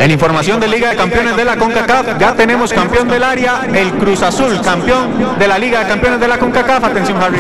En información de Liga de Campeones de la CONCACAF, ya tenemos campeón del área, el Cruz Azul, campeón de la Liga de Campeones de la CONCACAF. Atención, Harry.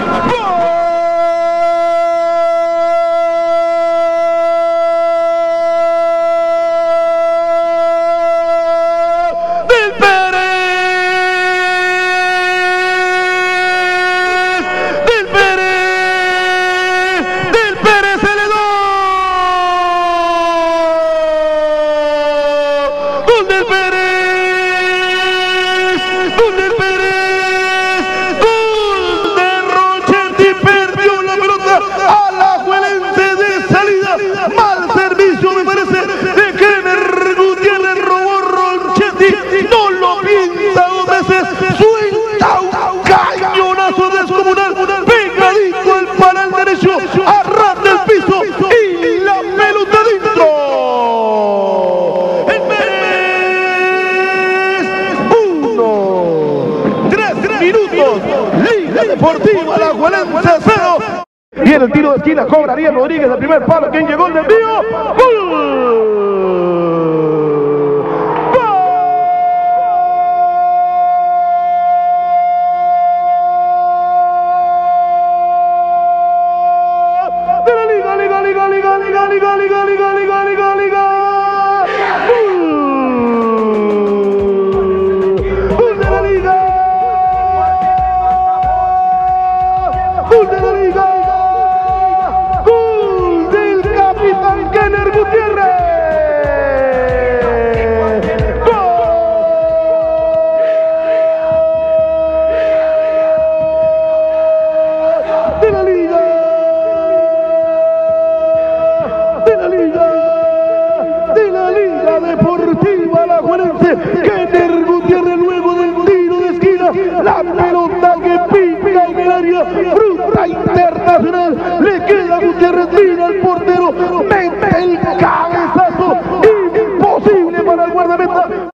No lo piensa dos veces, suelta un cañonazo descomunal, pegadito al para el derecho, arrastra el piso y la pelota dentro. El Pérez 1, 3 minutos, Liga Deportiva Alajuelense 0. Viene el tiro de esquina, cobra Ariel Rodríguez, el primer palo, quien llegó el desvío, ¡gol! Deportiva Alajuelense, Kenner Gutiérrez luego del tiro de esquina, la pelota que pica en el área, fruta internacional, le queda a Gutiérrez, mira al portero, mete el cabezazo, imposible para el guardameta.